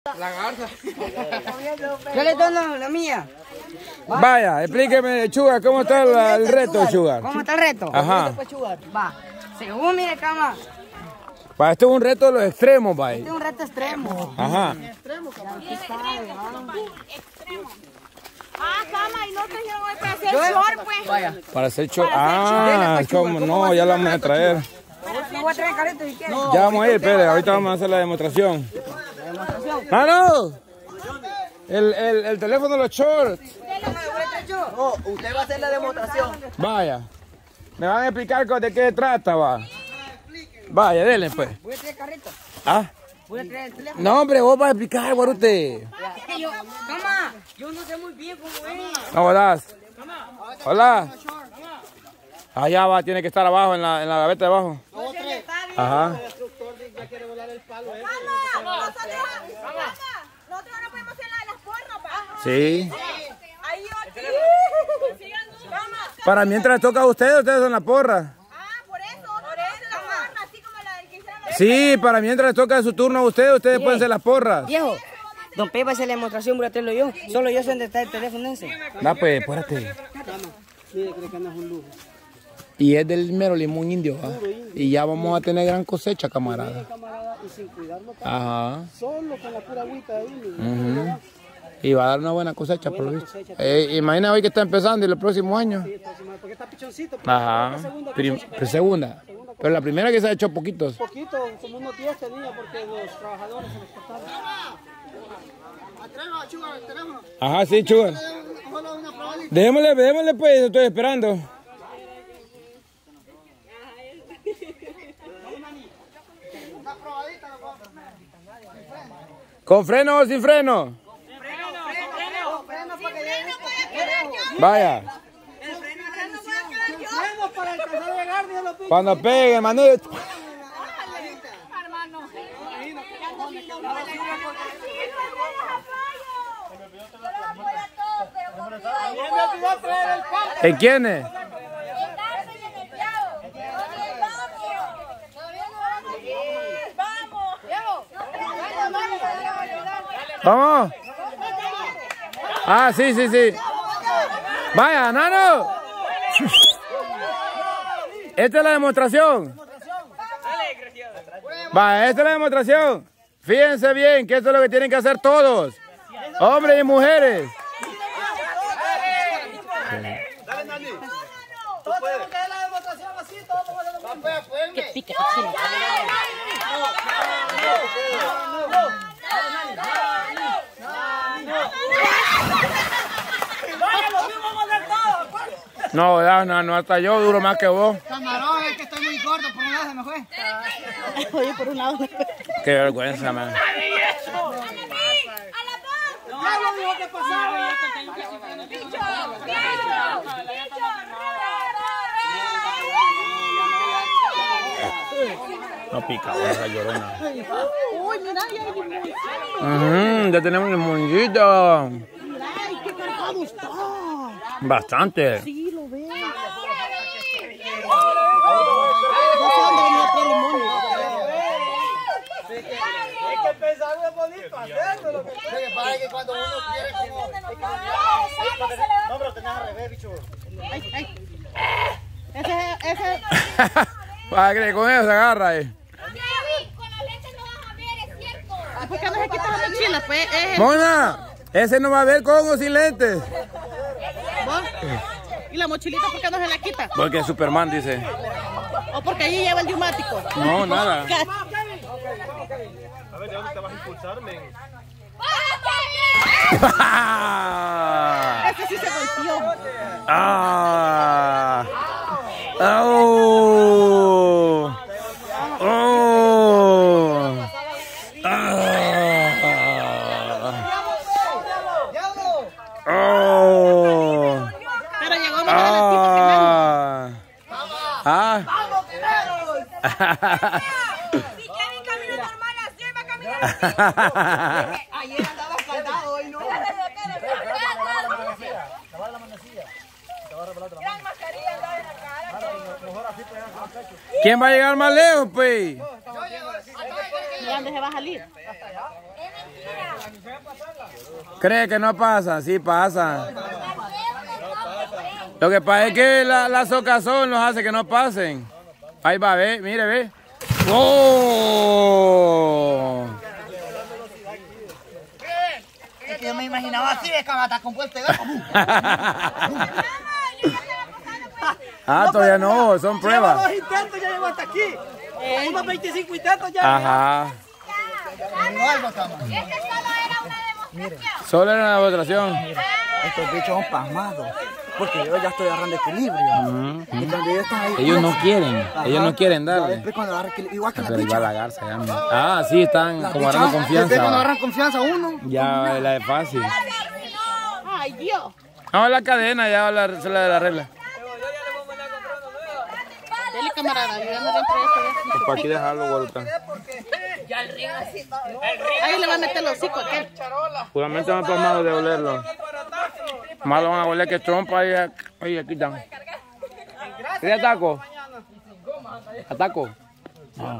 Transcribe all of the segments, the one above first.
La garza. Yo le doy la mía. Vaya, explíqueme, Sugar, ¿cómo está el reto, Sugar? ¿Cómo está el reto? Ajá. Va. Según mire, cama. Va, esto es un reto de los extremos, va. Este es un reto extremo. Ajá. Extremo. Ah, cama, y no trajeron hoy para hacer short, pues. Vaya. Para hacer short. Ah, ¿cómo? No, ya lo vamos a traer. Yo voy a traer carrito si quieres. Ya vamos a ir, espere, ahorita vamos a hacer la demostración. ¡Mano! El teléfono de los shorts. No, usted va a hacer la demostración. Vaya. Me van a explicar de qué trata, va. Vaya, denle, pues. Voy a traer carrito. ¿Ah? Voy a traer el teléfono. No, hombre, vos vas a explicar, guarute. Cama, yo no sé muy bien cómo es. ¿Cómo estás? Hola. Allá va, tiene que estar abajo, en la gaveta de abajo. Ajá. Nosotros no podemos hacer la de las porras, pa. Sí. Ahí yo. Para mientras toca a ustedes son la porra. Por eso la porra, así como la del que hicieron los... Sí, para mientras toca su turno a ustedes pueden ser las porras. Viejo, don Pepe va a hacer la demostración, voy a hacerlo yo. Solo yo sé dónde está el teléfono ese. Da, pues, espérate. Mire, creo que no es un lujo. Y es del mero limón indio, ¿va? Y ya vamos a tener gran cosecha, camarada. Camarada, y sin cuidarlo tanto. Ajá. Solo con la pura agüita ahí. Y va a dar una buena cosecha, por lo visto. Imagina hoy que está empezando y los próximos años. Porque está pichoncito. Ajá. Segunda. Pero la primera que se ha hecho poquitos. Poquito, como unos 10 tenía porque los trabajadores se los cortaron. Ajá, sí, Sugar. Démosle pues, estoy esperando. ¿Con freno o sin freno? Vaya. Cuando pegue, manito. ¿En quiénes? ¿Cómo? Ah, sí. Vaya, nano. Esta es la demostración. Vaya, esta es la demostración. Fíjense bien que esto es lo que tienen que hacer todos. Hombres y mujeres. Dale, Nani. Todos tenemos que hacer la demostración así, todos vamos a hacer lo mismo. Pica, No, hasta yo duro más que vos. Camarón, es que estoy muy gordo, por un lado se me fue. Oye, por un lado. Qué vergüenza, man. Ya lo dijo que pasaba. No pica, esa llorona. Uy, mira, ya Ya tenemos el monjito. ay, qué cargado está. Bastante. Sí, lo veo. Es que pensar es bonito, hacerlo. Para que cuando uno quiere no, pero tenés al revés, bicho. Ese. Para que con eso se agarra ahí. Con la lente no vas a ver, es cierto. ¿Por qué no se quita la mochila? Pues Mona, ese no va a ver con o sin lentes. ¿Y la mochilita por qué no se la quita? Porque es Superman, dice. ¿O porque allí lleva el neumático? No, nada. A ver, ¿de dónde te vas a impulsar, men? Ese sí se golpeó. ¡Ah! ¡Oh! ¡Oh! ¡Oh! Pero llegó más adelantito que Memo. ¡Ah! Si Kevin camina normal así, va a caminar así. Ayer andaba escaldado, hoy no. Gran mascarilla andaba en la cara. ¿Quién va a llegar más lejos, pues? ¿Y dónde se va a salir? ¿Cree que no pasa? Sí pasa. Lo que pasa es que la socazón los hace que no pasen. Ahí va, ve, mire, ve. ¡Oh! Es que yo me imaginaba así, es que va a estar compuesto. Ah, todavía no, son pruebas. Lleva 2 intentos, ya llegó hasta aquí. Unos 25 intentos ya. Ajá. Este solo era una demostración. Solo era una demostración. Estos bichos son pasmados. Porque yo ya estoy agarrando equilibrio. Y cuando ellos están ahí. Ellos no quieren darle. Después cuando agarran equilibrio, igual que la Pero bicha. igual la garza ya. Ah, sí, están como agarrando Después cuando confianza. agarran confianza uno. Ya la es fácil. Ay, Dios. Vamos a la cadena, ya se la regla. Dele, camarada, ayúdame dentro de esto. Pues para aquí dejarlo, vuelta. Ahí le va a meter los hocico aquel. Puramente van pasmados de olerlo. Más lo van a oler que trompa y aquí están. ¿Quieres ataco? ¿Ataco? Ah.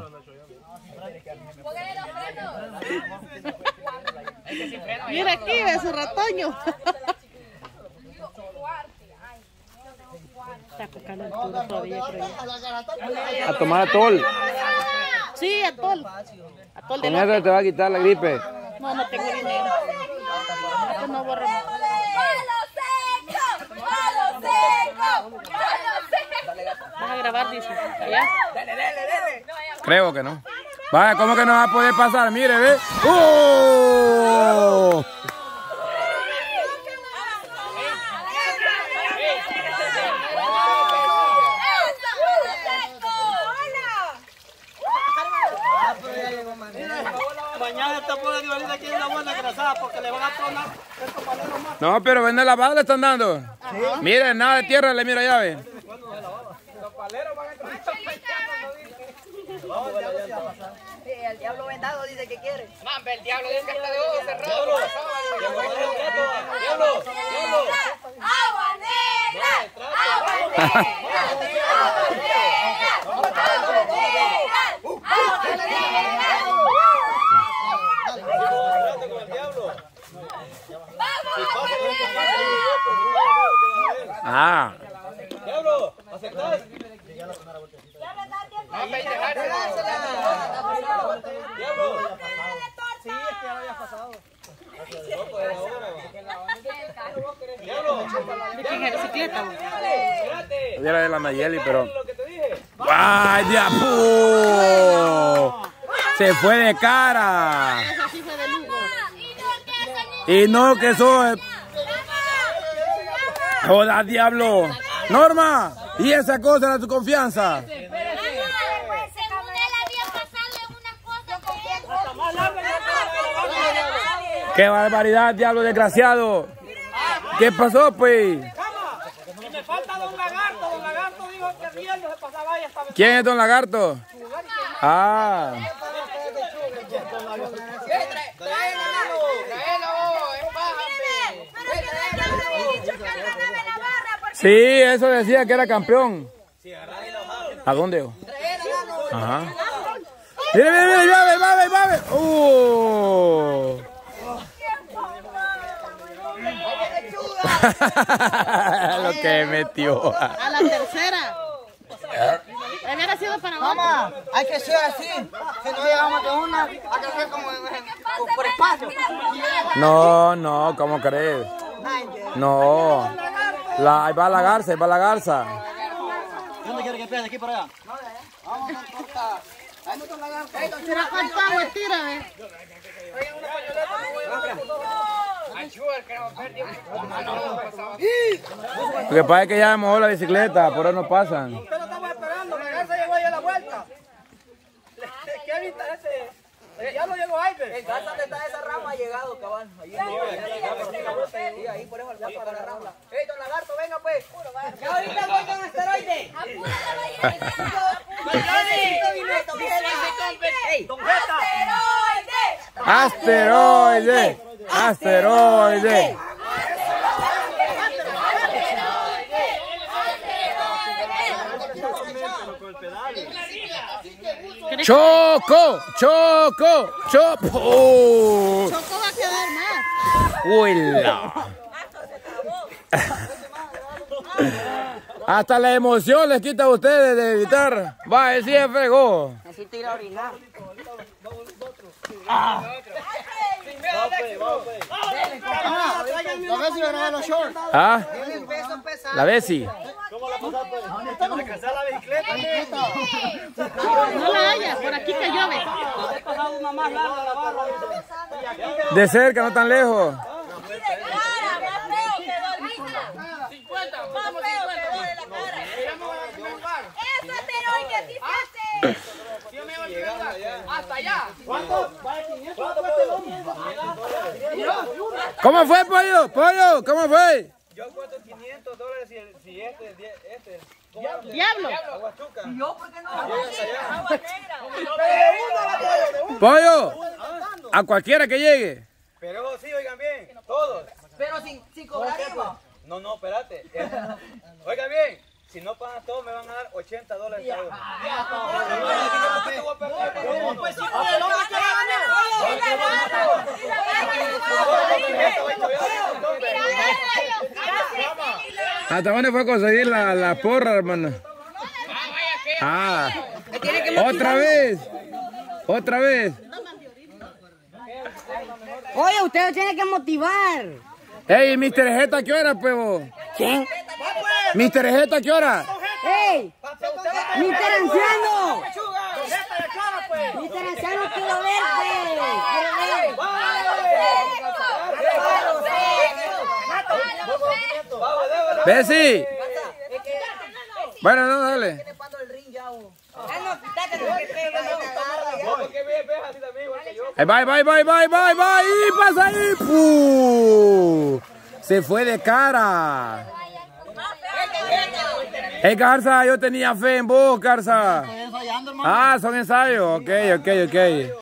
Mira aquí, ve su ratoño. Está tocando el turno todavía, creo. A tomar atol. Sí, atol. Atol de Con eso te va a quitar la gripe. No, no tengo dinero. Esto no borra. Vas a grabar, dice. ¿Ya? Creo que no. Vaya, ¿cómo que no va a poder pasar? Mire, ve. ¡Oh! Mañana esta pobre animalita aquí es una buena grasada porque le van a tronar estos paleros más. No, pero vende lavada le están dando. Mire, nada de tierra, le mira llave. Los paleros van a tronar. Sí, el diablo vendado dice que quiere. Mambe, el diablo dice que está de ojos cerrados. ¡Agua negra! ¡Agua negra! Ah. Diablo, ¿aceptás? Mambe, y dejarse. Diablo. Sí, es que ya lo había pasado. Diablo. ¿De quién es la bicicleta? Era de la Nayeli, pero... ¡Ay, diablo! Se fue de cara. Esa sí fue de Lugo. Y no, que eso es... ¡Joda, diablo! ¡Norma! ¿Y esa cosa era tu confianza? ¡Qué barbaridad, diablo desgraciado! ¿Qué pasó, pues? Y me falta Don Lagarto. Don Lagarto dijo que riendo se pasaba ahí hasta... ¿Quién es Don Lagarto? Ah. Sí, eso decía que era campeón. ¿A dónde? Ajá. Mire, mire, mire, llave. Lo que metió. A la tercera. Hubiera sido para vos. Mamá, hay que ser así. Si no llegamos de una, hay que ser como por espacio. No, ¿cómo crees? No. Ahí va la garza, ¿Dónde quiere que pierda? ¿Aquí por allá? Vamos a cortar. Tira con agua, tira, Lo que pasa es que ya mojó la bicicleta, por eso no pasan. Usted lo estaba esperando, la garza llegó ahí a la vuelta. Kevin, ya lo llegó Aibe. El gas donde está esa rama ha llegado, cabal. Ahí por eso el gas para la rama. ¡Ey, Don Lagarto, venga pues! ¡Ya ahorita voy con asteroide! ¡Asteroide! ¡Choco! Choco va a quedar ¡Juela! Hasta la emoción les quita a ustedes de evitar. Va, él sí se fregó. Necesito ir a orinar. La vez si le regaló short. ¿Ah? La Bessie. ¿Cómo la pasaste? ¿A casar la bicicleta? No la hayas, por aquí que llueve. He pasado una más larga la barra. De cerca, no tan lejos. Hasta allá. ¿Cuánto? ¿Cuánto cuesta el hombre? ¿Cómo fue, Pollo? Pollo, ¿cómo fue? Yo cuento $500 si este. Diablo. Aguachuca. ¿Y yo por qué no? Pollo, a cualquiera que llegue. Pero sí, oigan bien, todos. Pero sin cobrar IVA. No, espérate. Oigan bien, si no pagan todos me van a dar $80 cada uno. ¿Hasta dónde fue a conseguir la porra, hermano? Ah, otra vez. Otra vez. Oye, usted tiene que motivar. Ey, Mr. Jeta, ¿qué hora, pues vos? ¿Quién? Mr. Jeta, ¿qué hora? ¡Ey! ¡Mister Anciano! ¡Mister Anciano, quiero verte! Bessie. Bueno, no, dale. Bye, bye, bye, bye, bye, bye. Y pasa ahí. ¡Puh! Se fue de cara. Garza, yo tenía fe en vos, Garza. Ah, son ensayos. Ok.